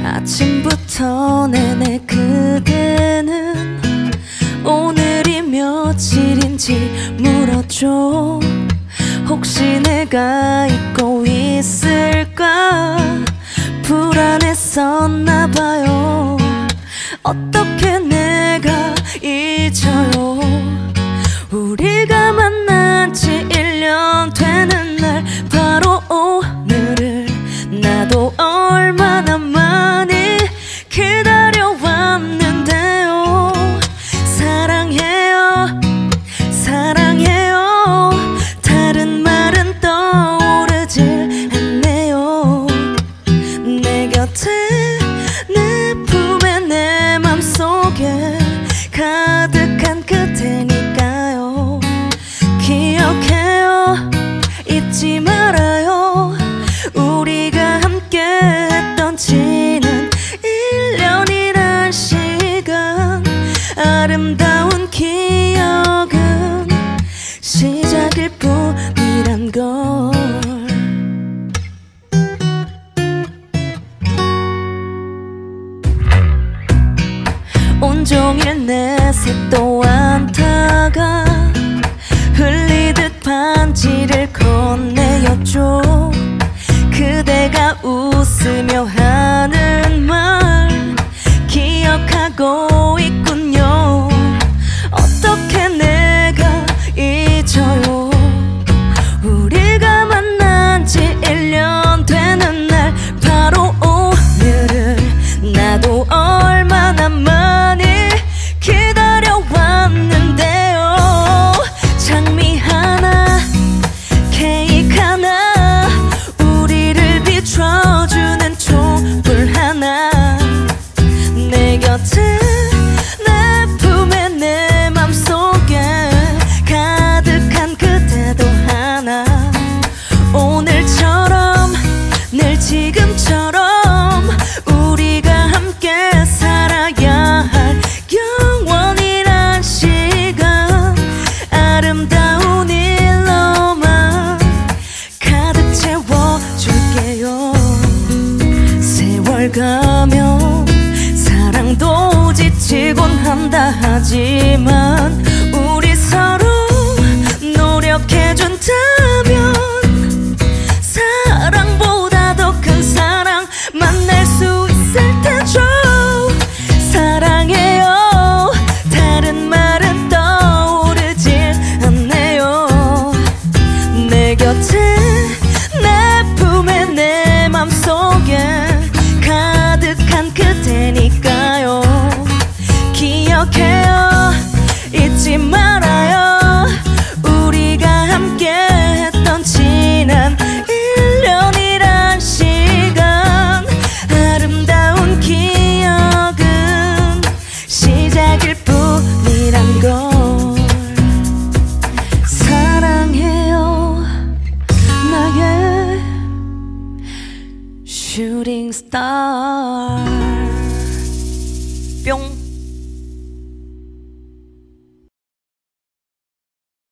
아침부터 내내 그대는 오늘이 며칠인지 물어줘. 혹시 내가 잊고 있을까 불안했었나봐요. 어떻게 내가 잊어요. 우리가 만난 지 1년 되는 날 바로 오늘을 나도 얼마나 많이 기다려왔는데요. 사랑해요 사랑해요 다른 말은 떠오르질 않네요. 내 곁에 내 품에 내 맘속에 가득한 그대니까요. 기억해요 잊지 말아요. 우리가 함께 했던 지난 1년이란 시간. 아름다운 기억은 시작일 뿐이란 걸. 온종일 내 색도 안타가 흘리듯 반지를 건네였죠. 그대가 웃으며 하는 말 기억하고 있군요. 어떻게 내가 잊어요. 우리가 만난 지 1년 되는 날 바로 오늘을 나도 얼마나 많이 기다려왔는데요. 장미 하나 케이크 하나 우리를 비춰주는 촛불 하나. 내 곁에 내 품에 내 맘속에 가득한 그대도 하나. 오늘처럼 늘 지금처럼 우리가 함께 살아야 할 영원이란 시간. 아름다운 일로만 가득 채워줄게요. 세월 가면 사랑도 지치곤 한다 하지만 우리 서로 노력해준다면 사랑보다 더 큰 사랑 만날 수 있을 테죠. 사랑해요 다른 말은 떠오르질 않네요. 내 곁에 내 품에 내 맘속에 가득한 그대니까요. 기억해요 잊지 말아요. 우리가 함께 했던 지난 1년이란 시간. 아름다운 기억은 시작일 뿐이란 걸. 사랑해요 나의 슈팅 스타.